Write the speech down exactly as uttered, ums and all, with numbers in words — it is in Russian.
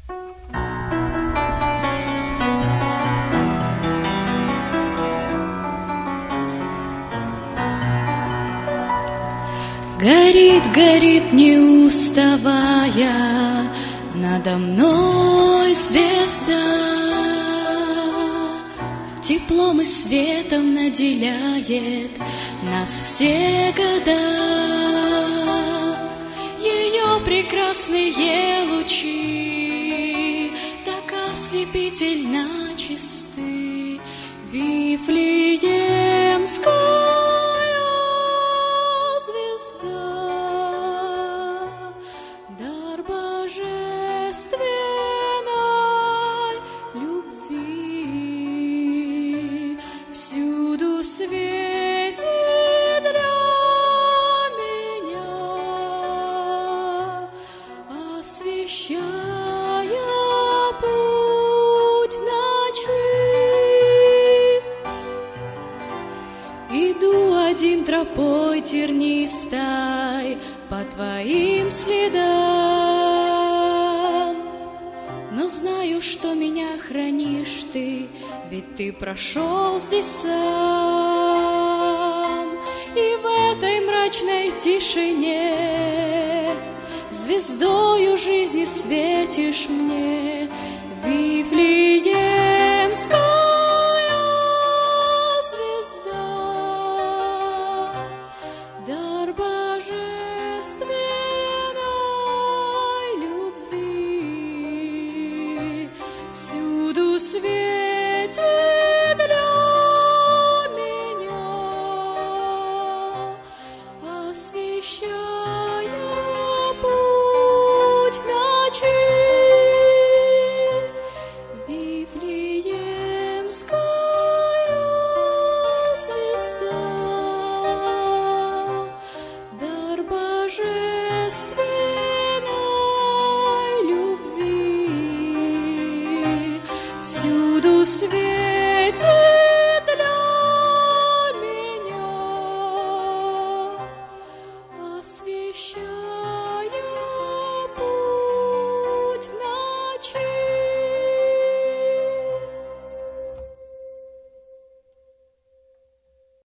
Горит, горит, не уставая, надо мной звезда, теплом и светом наделяет нас все года. Ее прекрасные лучи так ослепительно чисты, Вифлеемская светит для меня, освещая путь в ночи. Иду один тропой тернистой по твоим следам, но знаю, что меня хранишь ты, ведь ты прошел здесь сам. И в этой мрачной тишине звездою жизни светишь мне, Вифлеемская звезда, дар божественной любви, всюду светит для меня, освещая путь в ночи. Вифлеемская звезда, дар божественной любви, всюду светит